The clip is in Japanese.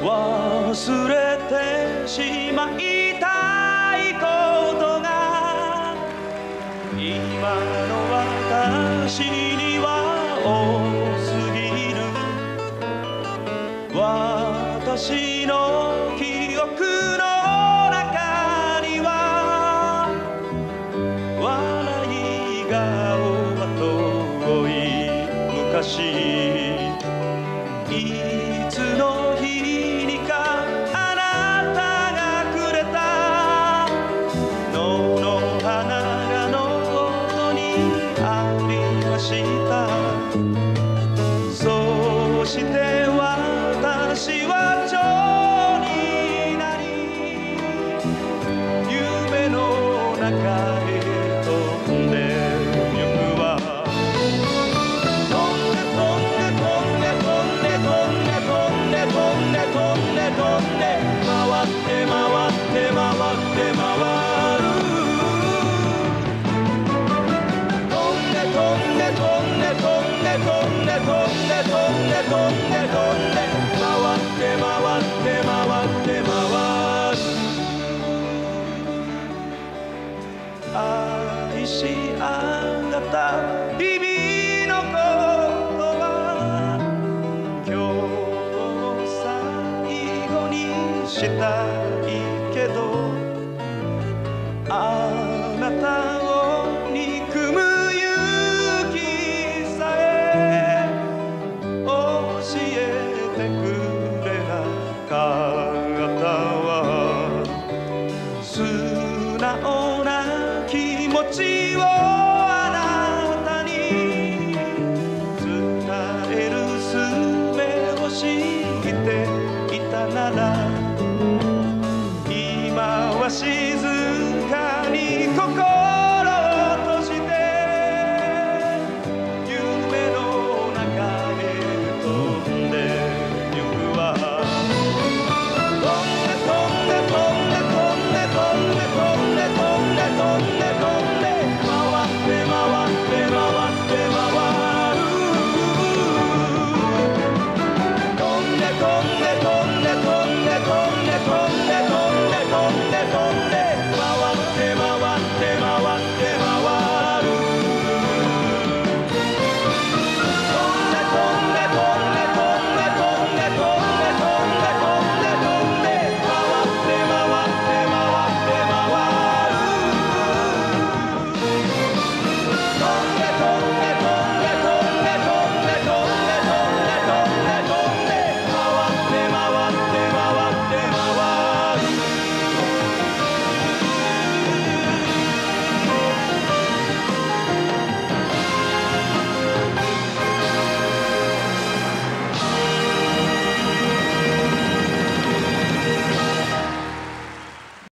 忘れてしまいたいことが今の私には多すぎる。私の記憶の中には笑い顔は遠い昔、いつの日にかあなたがくれた野の花がノートにありました。そして私は蝶になり夢の中へ飛んでゆくわ。飛んで飛んで飛んで飛んで飛んで飛んで飛んで飛んで飛んで回って回って回って回る。飛んで飛んで飛んで飛んで飛んで飛んで飛んで飛んで飛んで回って回って回って回る。愛しあがった日々のことは今日を最後にしたいけど、あなたを憎む勇気さえ教えてくれなかったわ。素直な気持ちをあなたに伝える術を知っていたなら